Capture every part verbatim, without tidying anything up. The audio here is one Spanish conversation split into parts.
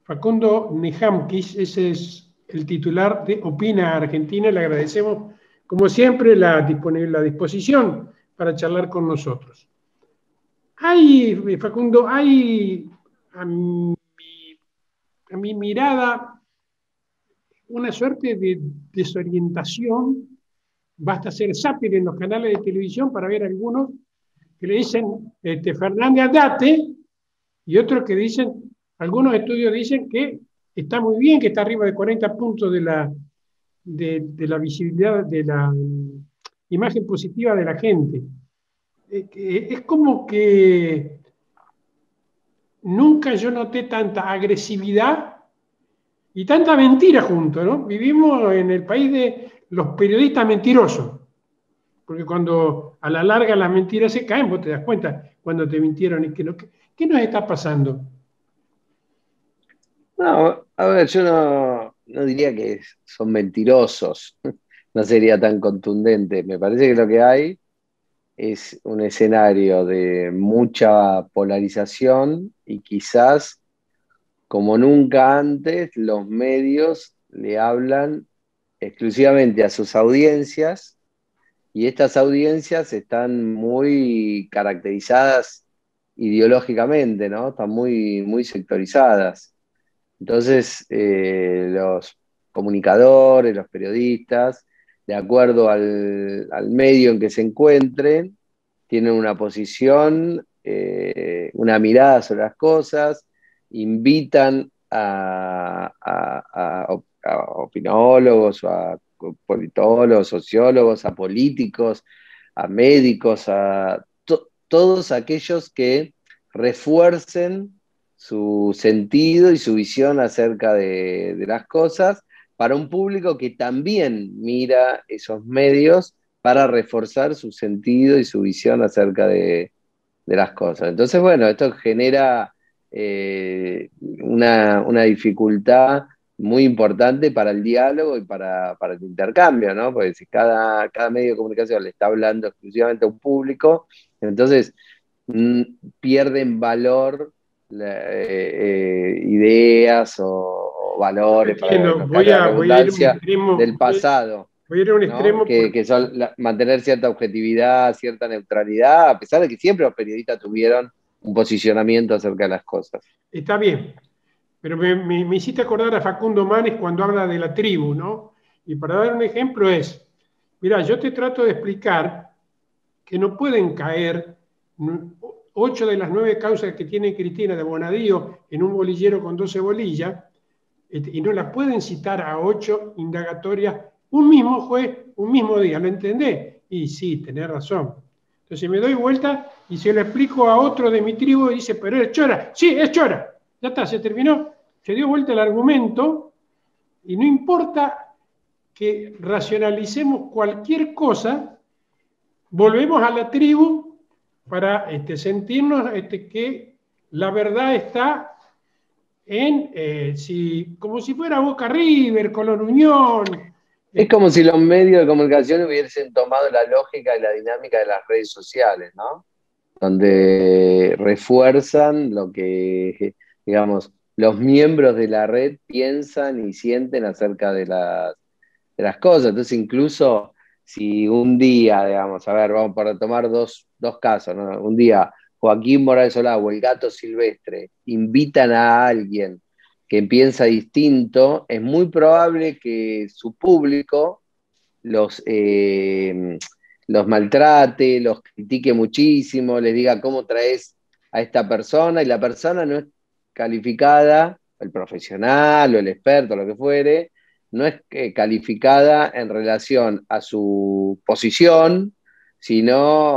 Facundo Nejamkis, ese es el titular de Opina Argentina. Le agradecemos, como siempre, la, la disposición para charlar con nosotros. Hay, Facundo, hay a mi, a mi mirada una suerte de desorientación. Basta hacer zapping en los canales de televisión para ver algunos que le dicen este, Fernández andate, y otros que dicen, algunos estudios dicen que está muy bien, que está arriba de cuarenta puntos de la, de, de la visibilidad, de la um, imagen positiva de la gente. Eh, es como que nunca yo noté tanta agresividad y tanta mentira junto, ¿no? Vivimos en el país de los periodistas mentirosos, porque cuando a la larga las mentiras se caen, vos te das cuenta cuando te mintieron y que no. ¿Qué, qué nos está pasando? No, a ver, yo no, no diría que son mentirosos, no sería tan contundente. Me parece que lo que hay es un escenario de mucha polarización y quizás, como nunca antes, los medios le hablan exclusivamente a sus audiencias y estas audiencias están muy caracterizadas ideológicamente, ¿no? Están muy, muy sectorizadas. Entonces, eh, los comunicadores, los periodistas, de acuerdo al, al medio en que se encuentren, tienen una posición, eh, una mirada sobre las cosas, invitan a, a, a, a opinólogos, a politólogos, sociólogos, a políticos, a médicos, a to todos aquellos que refuercen su sentido y su visión acerca de, de las cosas para un público que también mira esos medios para reforzar su sentido y su visión acerca de, de las cosas. Entonces, bueno, esto genera eh, una, una dificultad muy importante para el diálogo y para, para el intercambio, ¿no? Porque si cada, cada medio de comunicación le está hablando exclusivamente a un público, entonces mmm, pierden valor la, eh, eh, ideas o, o valores, para Entiendo, los que voy habla la a, voy a ir a un redundancia, extremo, del voy, pasado, voy a ir a un ¿no? extremo Que, porque que son la, mantener cierta objetividad, cierta neutralidad, a pesar de que siempre los periodistas tuvieron un posicionamiento acerca de las cosas. está bien, pero me, me, me hiciste acordar a Facundo Manes cuando habla de la tribu, ¿no? Y para dar un ejemplo es, mira, yo te trato de explicar que no pueden caer ocho de las nueve causas que tiene Cristina de Bonadío en un bolillero con doce bolillas, y no las pueden citar a ocho indagatorias un mismo juez, un mismo día, ¿lo entendés? Y sí, tenés razón. Entonces me doy vuelta y se lo explico a otro de mi tribu y dice, pero es Chora, sí, es Chora. Ya está, se terminó, se dio vuelta el argumento y no importa que racionalicemos cualquier cosa, volvemos a la tribu para este, sentirnos este, que la verdad está en, eh, si, como si fuera Boca River, Colón Unión. Es Este, como si los medios de comunicación hubiesen tomado la lógica y la dinámica de las redes sociales, ¿no? Donde refuerzan lo que, digamos, los miembros de la red piensan y sienten acerca de las, de las cosas. Entonces, incluso si un día, digamos, a ver, vamos para tomar dos, dos casos, ¿no? Un día Joaquín Morales Solá o el Gato Silvestre invitan a alguien que piensa distinto, es muy probable que su público los, eh, los maltrate, los critique muchísimo, les diga cómo traes a esta persona, y la persona no es calificada, el profesional o el experto, lo que fuere, no es eh, calificada en relación a su posición, sino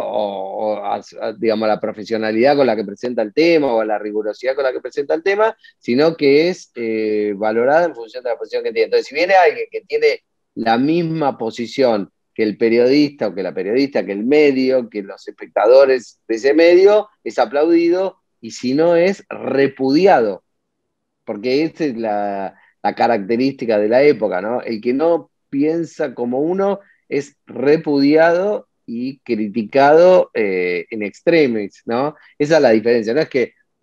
o, o a, a, digamos, a la profesionalidad con la que presenta el tema o a la rigurosidad con la que presenta el tema, sino que es eh, valorada en función de la posición que tiene. Entonces, si viene alguien que tiene la misma posición que el periodista o que la periodista, que el medio, que los espectadores de ese medio, es aplaudido, y si no es repudiado, porque esa es la, la característica de la época, ¿no? El que no piensa como uno es repudiado y criticado eh, en extremis, ¿no? Esa es la diferencia, no es que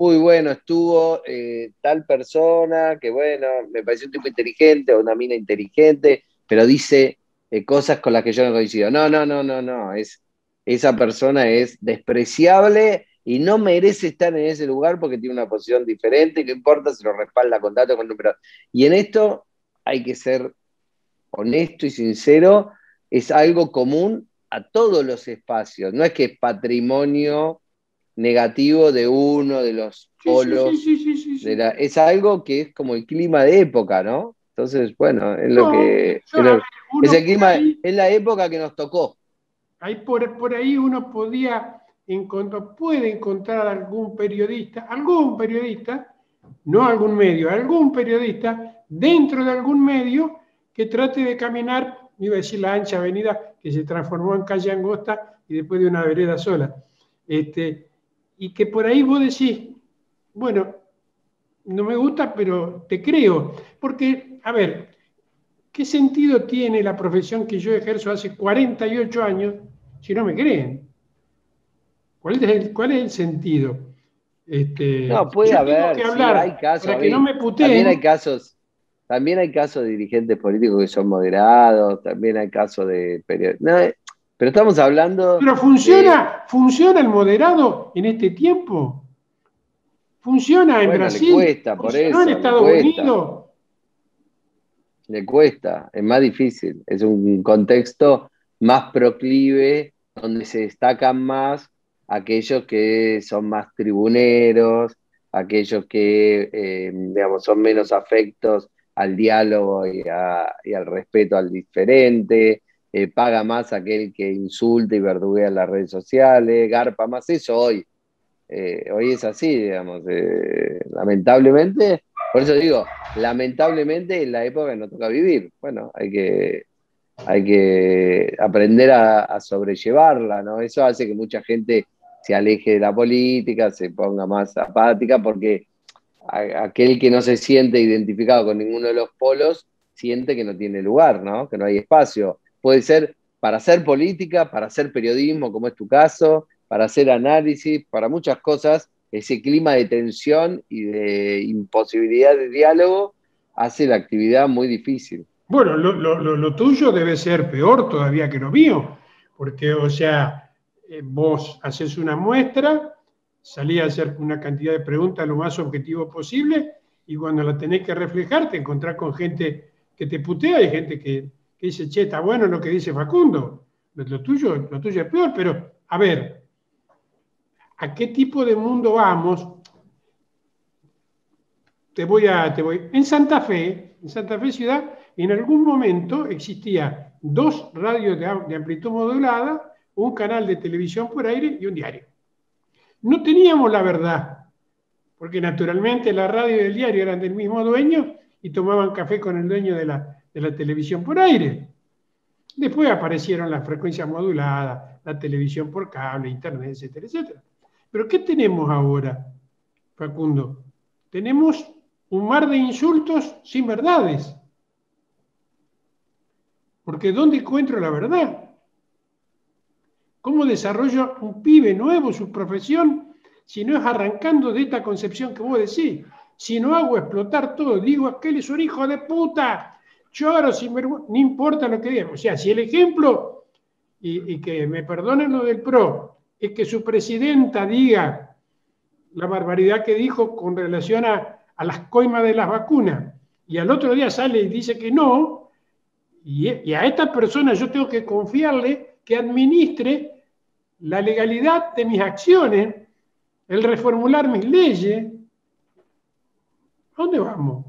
uy, bueno, estuvo eh, tal persona que, bueno, me pareció un tipo inteligente o una mina inteligente, pero dice eh, cosas con las que yo no coincido. No, no, no, no, no, es, esa persona es despreciable y no merece estar en ese lugar porque tiene una posición diferente, y no importa si lo respalda con datos, con números. Y en esto hay que ser honesto y sincero, es algo común a todos los espacios, no es que es patrimonio negativo de uno de los Sí, sí, sí, polos, sí, sí, sí, de sí. la, es algo que es como el clima de época, ¿no? Entonces, bueno, es lo No, que yo, es, a ver, lo- es uno el por clima, ahí, es la época que nos tocó. ahí por, por ahí uno podía encontrar, puede encontrar algún periodista, algún periodista, no algún medio, algún periodista dentro de algún medio que trate de caminar, iba a decir la ancha avenida que se transformó en calle angosta y después de una vereda sola. Este, y que por ahí vos decís, bueno, no me gusta, pero te creo. Porque, a ver, ¿qué sentido tiene la profesión que yo ejerzo hace cuarenta y ocho años si no me creen? ¿Cuál es el, cuál es el sentido? Este, No, si yo puede tengo haber, que sí, hay hablar casos, para a que no mí, me también hay puteen, casos, también hay casos de dirigentes políticos que son moderados, también hay casos de periodistas. No, eh, pero estamos hablando pero de, funciona, funciona el moderado en este tiempo. Funciona en bueno, le Brasil, cuesta, por funcionó en eso, le Estados cuesta. Unidos. Le cuesta, es más difícil, es un contexto más proclive donde se destacan más aquellos que son más tribuneros, aquellos que eh, digamos, son menos afectos al diálogo y, a- y al respeto al diferente, eh, paga más aquel que insulta y verduguea en las redes sociales, garpa más eso hoy. Eh, hoy es así, digamos, eh, lamentablemente, por eso digo, lamentablemente es la época que nos toca vivir. Bueno, hay que, hay que aprender a, a sobrellevarla, ¿no? Eso hace que mucha gente se aleje de la política, se ponga más apática, porque a- aquel que no se siente identificado con ninguno de los polos siente que no tiene lugar, ¿no? Que no hay espacio. Puede ser para hacer política, para hacer periodismo, como es tu caso, para hacer análisis, para muchas cosas. Ese clima de tensión y de imposibilidad de diálogo hace la actividad muy difícil. Bueno, lo, lo- lo- lo tuyo debe ser peor todavía que lo mío, porque, o sea, eh, vos haces una muestra, salís a hacer una cantidad de preguntas lo más objetivo posible, y cuando la tenés que reflejar, te encontrás con gente que te putea y gente que, que dice, che, está bueno lo que dice Facundo. Lo, lo tuyo, lo tuyo es peor, pero, a ver, ¿a qué tipo de mundo vamos? Te voy a, te voy. En Santa Fe, en Santa Fe ciudad, en algún momento existía dos radios de, de amplitud modulada, un canal de televisión por aire y un diario. No teníamos la verdad, porque naturalmente la radio y el diario eran del mismo dueño y tomaban café con el dueño de la, de la televisión por aire. Después aparecieron las frecuencias moduladas, la televisión por cable, internet, etcétera, etcétera. Pero ¿qué tenemos ahora, Facundo? Tenemos un mar de insultos sin verdades. Porque ¿dónde encuentro la verdad? ¿Cómo desarrollo un pibe nuevo su profesión si no es arrancando de esta concepción que vos decís? Si no hago explotar todo, digo, aquel es un hijo de puta, lloro sin vergüenza, no importa lo que digan. O sea, si el ejemplo, y, y que me perdonen lo del PRO, es que su presidenta diga la barbaridad que dijo con relación a, a las coimas de las vacunas, y al otro día sale y dice que no, y, y a esta persona yo tengo que confiarle que administre la legalidad de mis acciones, el reformular mis leyes. ¿A dónde vamos?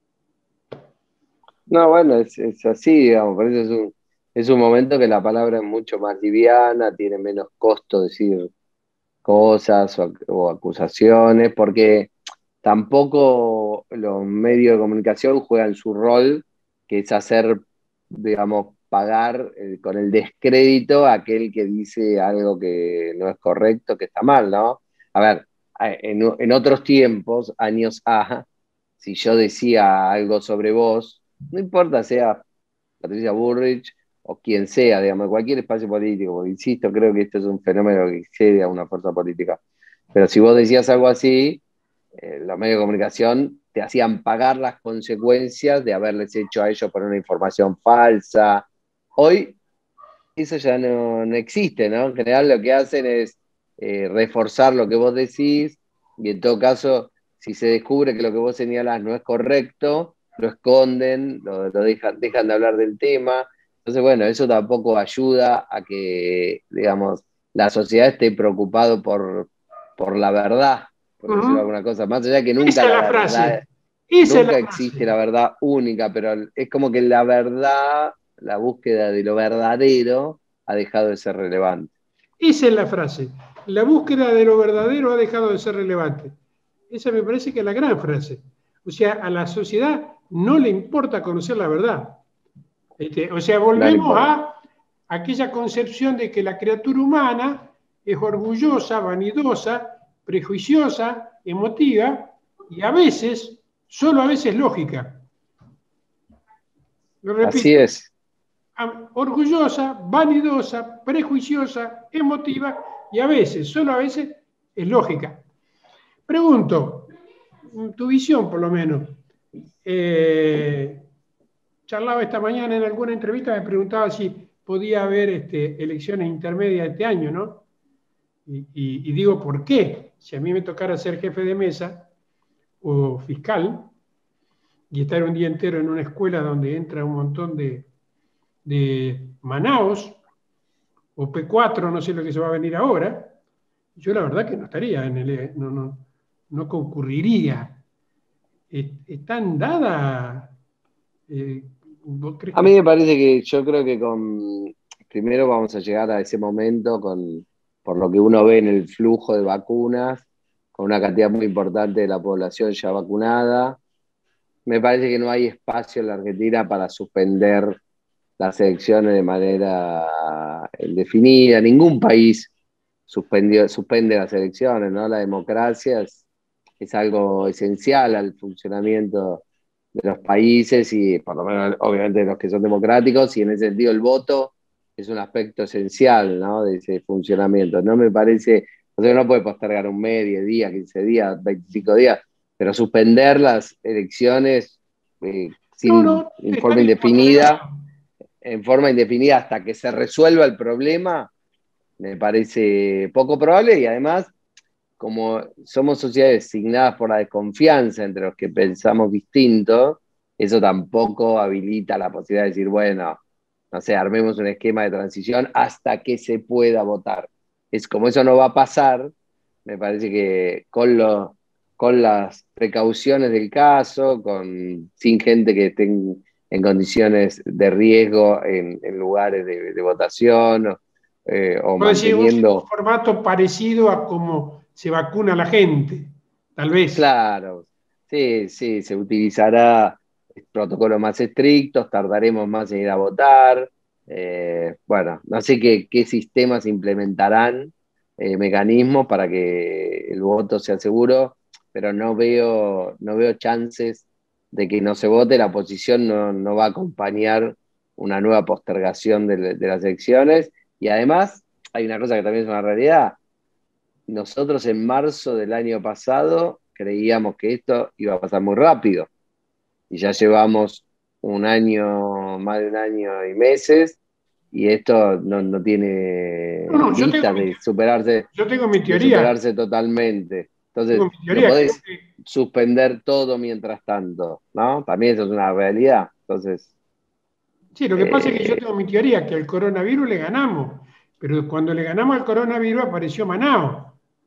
No, bueno, es, es así, digamos, por eso es un, es un momento que la palabra es mucho más liviana, tiene menos costo decir cosas o, o acusaciones, porque tampoco los medios de comunicación juegan su rol, que es hacer, digamos, pagar eh, con el descrédito a aquel que dice algo que no es correcto, que está mal, ¿no? A ver, en, en otros tiempos, años A, si yo decía algo sobre vos, no importa sea Patricia Bullrich o quien sea, digamos, de cualquier espacio político, porque insisto, creo que esto es un fenómeno que excede a una fuerza política. Pero si vos decías algo así, eh, los medios de comunicación te hacían pagar las consecuencias de haberles hecho a ellos por una información falsa. Hoy eso ya no, no existe, ¿no? En general lo que hacen es eh, reforzar lo que vos decís y en todo caso, si se descubre que lo que vos señalás no es correcto, lo esconden, lo, lo dejan, dejan de hablar del tema. Entonces, bueno, eso tampoco ayuda a que, digamos, la sociedad esté preocupado por, por la verdad, por decirlo Ujú. alguna cosa. Más allá de que nunca Esa es la la verdad, frase. Esa es la nunca existe frase. la verdad única, pero es como que la verdad, la búsqueda de lo verdadero ha dejado de ser relevante. Esa es la frase. La búsqueda de lo verdadero ha dejado de ser relevante. Esa me parece que es la gran frase. O sea, a la sociedad no le importa conocer la verdad. Este, o sea, No le volvemos importa. a aquella concepción de que la criatura humana es orgullosa, vanidosa, prejuiciosa, emotiva y a veces, solo a veces lógica. Lo Así repito, es. orgullosa, vanidosa, prejuiciosa, emotiva y a veces, solo a veces, es lógica. Pregunto, tu visión por lo menos. Eh, charlaba esta mañana en alguna entrevista, me preguntaba si podía haber este, elecciones intermedias este año, ¿no? Y, y, y digo, ¿por qué? Si a mí me tocara ser jefe de mesa o fiscal y estar un día entero en una escuela donde entra un montón de, de Manaos o P cuatro, no sé lo que se va a venir ahora, yo la verdad que no estaría en el, no, no, no concurriría. ¿Están dadas? Eh, ¿Vos crees A que mí me parece que yo creo que con primero vamos a llegar a ese momento con, por lo que uno ve en el flujo de vacunas, con una cantidad muy importante de la población ya vacunada. Me parece que no hay espacio en la Argentina para suspender las elecciones de manera indefinida. Ningún país suspendió, suspende las elecciones, ¿no? La democracia es, es algo esencial al funcionamiento de los países y por lo menos obviamente de los que son democráticos y en ese sentido el voto es un aspecto esencial, ¿no? De ese funcionamiento. No me parece, o sea, no puede postergar un mes, diez días, quince días, veinticinco días, pero suspender las elecciones eh, no, sin no, en está forma bien indefinida, postergado? en forma indefinida hasta que se resuelva el problema, me parece poco probable y además como somos sociedades signadas por la desconfianza entre los que pensamos distinto, eso tampoco habilita la posibilidad de decir, bueno, no sé, armemos un esquema de transición hasta que se pueda votar. Es como eso no va a pasar, me parece que con, lo, con las precauciones del caso, con, sin gente que esté en, en condiciones de riesgo en, en lugares de, de votación eh, o Puedo decir, un, un manteniendo. formato parecido a cómo se vacuna la gente, tal vez. Claro, sí, sí, se utilizará protocolos más estrictos, tardaremos más en ir a votar. Eh, bueno, no sé qué, qué sistemas implementarán, eh, mecanismos para que el voto sea seguro, pero no veo, no veo chances de que no se vote. La oposición no, no va a acompañar una nueva postergación de, de las elecciones. Y además, hay una cosa que también es una realidad. Nosotros en marzo del año pasado creíamos que esto iba a pasar muy rápido y ya llevamos un año, más de un año y meses y esto no, no No, tiene no, yo tengo vistas mi, de superarse, yo tengo mi de teoría. superarse totalmente. Tengo Entonces, mi no teoría. Creo podés que, suspender todo mientras tanto, ¿no? También eso es una realidad. Entonces, sí, lo que pasa es que yo eh, tengo mi teoría, que al coronavirus le ganamos, pero cuando le ganamos al coronavirus apareció Manaus,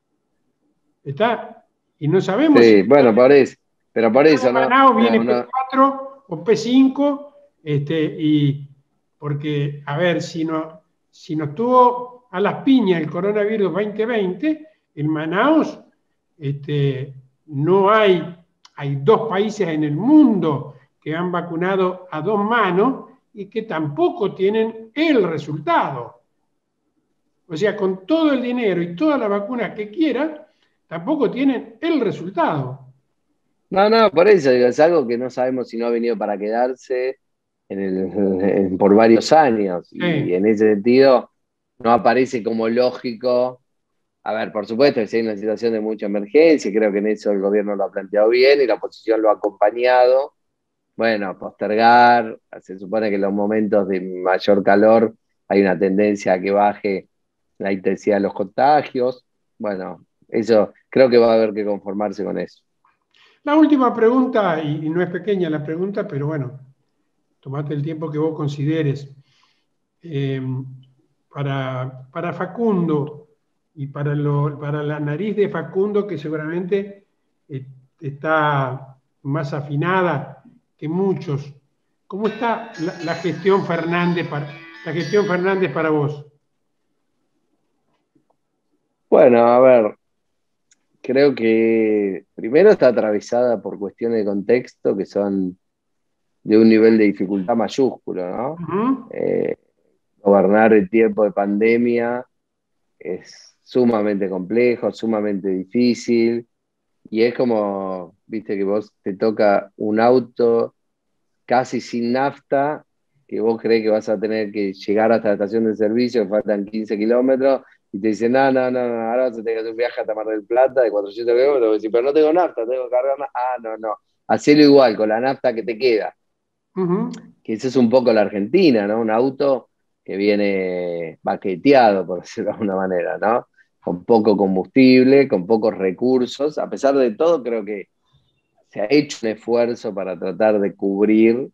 ¿está? Y no sabemos si sí, bueno, por eso, pero por después de eso no, Manaus viene no, P no, cuatro o P cinco, este, y porque, a ver, si, no, si nos tuvo a las piñas el coronavirus veinte veinte, en Manaus este, no hay, hay dos países en el mundo que han vacunado a dos manos y que tampoco tienen el resultado. O sea, con todo el dinero y todas las vacunas que quieran, tampoco tienen el resultado. no, no, por eso digo, es algo que no sabemos si no ha venido para quedarse en el- en- por varios años y Sí. en ese sentido no aparece como lógico A ver, por supuesto que si hay una situación de mucha emergencia, creo que en eso el gobierno lo ha planteado bien y la oposición lo ha acompañado. Bueno, postergar, se supone que en los momentos de mayor calor hay una tendencia a que baje la intensidad de los contagios. Bueno, eso creo que va a haber que conformarse con eso. La última pregunta, y, y no es pequeña la pregunta, pero bueno, tomate el tiempo que vos consideres. Eh, para, para Facundo y para, lo, para la nariz de Facundo, que seguramente eh, está más afinada que muchos. ¿Cómo está la, la gestión Fernández para, la gestión Fernández para vos? Bueno, a ver, creo que primero está atravesada por cuestiones de contexto que son de un nivel de dificultad mayúsculo, ¿no? Ujú. Eh, Gobernar el tiempo de pandemia es sumamente complejo, sumamente difícil, y es como, viste, que vos te toca un auto casi sin nafta, que vos crees que vas a tener que llegar hasta la estación de servicio, que faltan quince kilómetros, y te dicen, no, no, no, no, ahora vas a tener que hacer un viaje hasta Mar del Plata de cuatrocientos kilómetros, y decís, pero no tengo nafta, tengo que cargar nafta. Ah, no, no, hacelo igual, con la nafta que te queda, Ujú. que esa es un poco la Argentina, ¿no? Un auto que viene baqueteado, por decirlo de alguna manera, ¿no? Con poco combustible, con pocos recursos. A pesar de todo, creo que se ha hecho un esfuerzo para tratar de cubrir,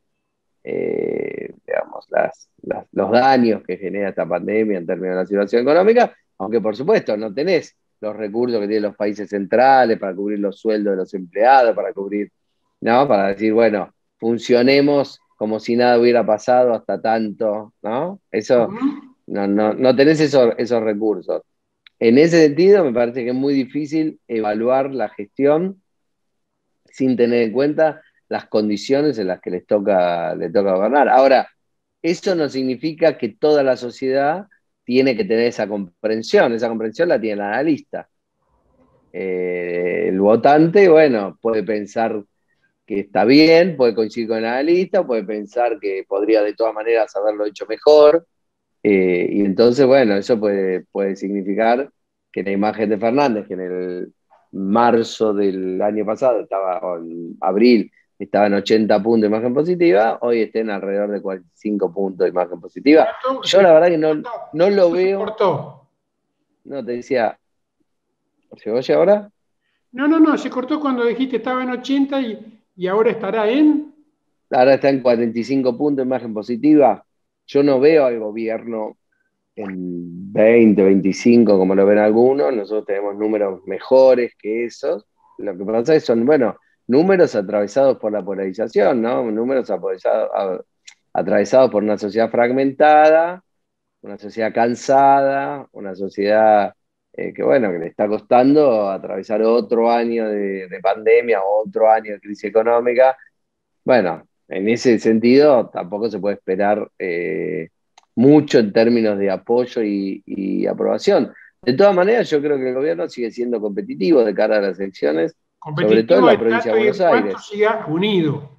eh, digamos, las, las- los daños que genera esta pandemia en términos de la situación económica, aunque por supuesto no tenés los recursos que tienen los países centrales para cubrir los sueldos de los empleados, para cubrir, ¿no? Para decir, bueno, funcionemos como si nada hubiera pasado hasta tanto, ¿no? Eso, Ujú. no, no, no tenés esos, esos recursos. En ese sentido, me parece que es muy difícil evaluar la gestión sin tener en cuenta las condiciones en las que les toca, les toca gobernar. Ahora, eso no significa que toda la sociedad tiene que tener esa comprensión. Esa comprensión la tiene el analista. Eh, el votante, bueno, puede pensar que está bien, puede coincidir con el analista, puede pensar que podría de todas maneras haberlo hecho mejor. Eh, y entonces, bueno, eso puede, puede significar que la imagen de Fernández, que en el marzo del año pasado estaba, o en abril, estaba en ochenta puntos de imagen positiva, hoy estén alrededor de cuarenta y cinco puntos de imagen positiva. ¿Cuánto? Yo Se, la verdad que no, no lo ¿Cuánto se veo, cortó? no te decía, ¿se oye ahora? No, no, no, se cortó cuando dijiste estaba en ochenta y, y ahora estará en... Ahora está en cuarenta y cinco puntos de imagen positiva. Yo no veo al gobierno en veinte, veinticinco, como lo ven algunos. Nosotros tenemos números mejores que esos. Lo que pasa es que son, bueno, números atravesados por la polarización, ¿no? Números atravesados, a- atravesados por una sociedad fragmentada, una sociedad cansada, una sociedad eh, que, bueno, que le está costando atravesar otro año de, de pandemia, otro año de crisis económica. Bueno, en ese sentido tampoco se puede esperar eh, mucho en términos de apoyo y, y aprobación. De todas maneras, yo creo que el gobierno sigue siendo competitivo de cara a las elecciones, sobre todo en Competitivo la en provincia tanto de y Buenos en cuanto Aires. siga unido.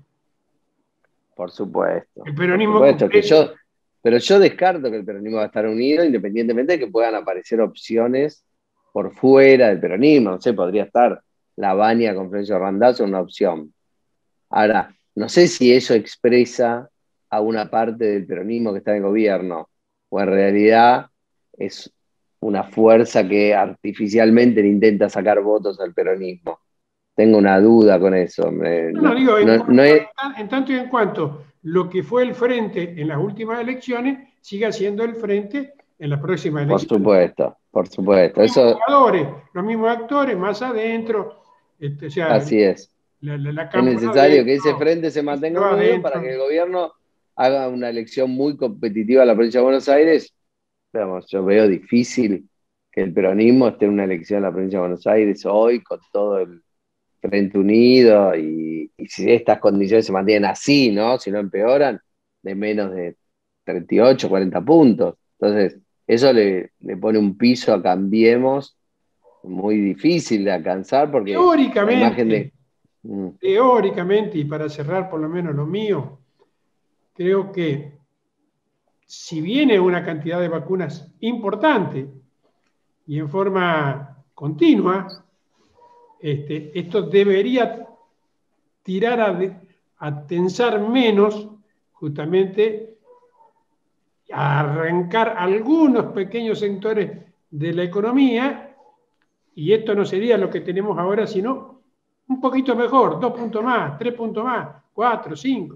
Por supuesto, El por peronismo supuesto que completo. yo, pero yo descarto que el peronismo va a estar unido, independientemente de que puedan aparecer opciones por fuera del peronismo. No sé, podría estar la Baña con Florencio Randazzo, una opción. Ahora, no sé si eso expresa a una parte del peronismo que está en el gobierno, o en realidad es una fuerza que artificialmente le intenta sacar votos al peronismo. Tengo una duda con eso. Me- No, no, no, digo, en, no, no cuanto, es, en tanto y en cuanto lo que fue el frente en las últimas elecciones siga siendo el frente en las próximas por elecciones. supuesto, por supuesto. Los mismos Eso jugadores, los mismos actores más adentro, este, o sea, así es. la, la, la Es cámpora necesario que ese adentro, frente se mantenga Kicillof unido para que adentro. el gobierno haga una elección muy competitiva a la provincia de Buenos Aires. Veamos, yo veo difícil que el peronismo esté en una elección en la provincia de Buenos Aires hoy con todo el Frente Unido y, y si estas condiciones se mantienen así, ¿no? Si no empeoran, de menos de treinta y ocho, cuarenta puntos. Entonces, eso le, le pone un piso a Cambiemos muy difícil de alcanzar porque la imagen Teóricamente, de... Mm, teóricamente, y para cerrar por lo menos lo mío, creo que si viene una cantidad de vacunas importante, y en forma continua, este, esto debería tirar a, de, a tensar menos, justamente a arrancar algunos pequeños sectores de la economía, y esto no sería lo que tenemos ahora, sino un poquito mejor, dos puntos más, tres puntos más, cuatro, cinco.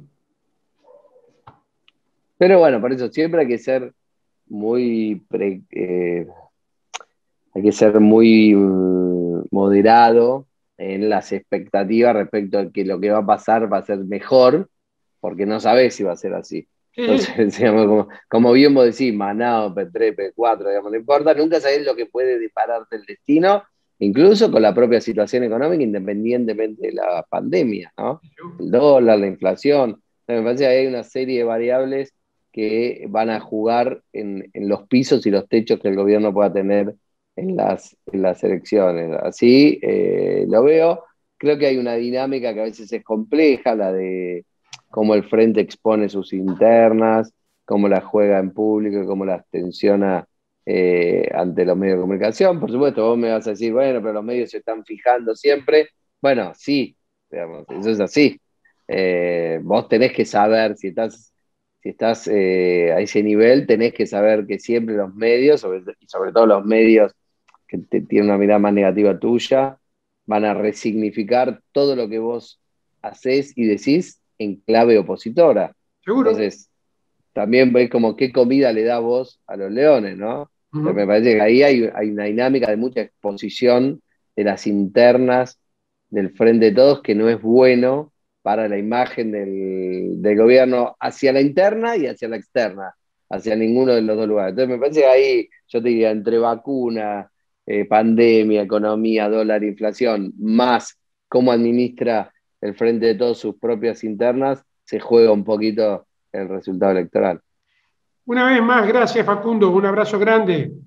Pero bueno, por eso siempre hay que ser muy, pre- eh, hay que ser muy mm, moderado en las expectativas respecto a que lo que va a pasar va a ser mejor, porque no sabés si va a ser así. Sí, sí, Entonces, digamos, como, como bien vos decís, Manao, P tres, P cuatro, digamos, no importa, nunca sabés lo que puede dispararte el destino, incluso con la propia situación económica, independientemente de la pandemia, ¿no? El dólar, la inflación. O sea, me parece que hay una serie de variables que van a jugar en, en los pisos y los techos que el gobierno pueda tener en las, en las elecciones. Así eh, lo veo. Creo que hay una dinámica que a veces es compleja, la de cómo el frente expone sus internas, cómo las juega en público, cómo las tensiona eh, ante los medios de comunicación. Por supuesto, vos me vas a decir, bueno, pero los medios se están fijando siempre. Bueno, sí, digamos, eso es así. Eh, vos tenés que saber si estás, si estás eh, a ese nivel, tenés que saber que siempre los medios, sobre, y sobre todo los medios que te, tienen una mirada más negativa tuya, van a resignificar todo lo que vos haces y decís en clave opositora. seguro. Entonces, también ves como qué comida le da vos a los leones, ¿no? Entonces, me Uh-huh. parece que ahí hay, hay una dinámica de mucha exposición de las internas del Frente de Todos que no es bueno para la imagen del, del gobierno hacia la interna y hacia la externa, hacia ninguno de los dos lugares. Entonces me parece que ahí, yo te diría, entre vacuna, eh, pandemia, economía, dólar, inflación, más cómo administra el Frente de Todos sus propias internas, se juega un poquito el resultado electoral. Una vez más, gracias Facundo, un abrazo grande.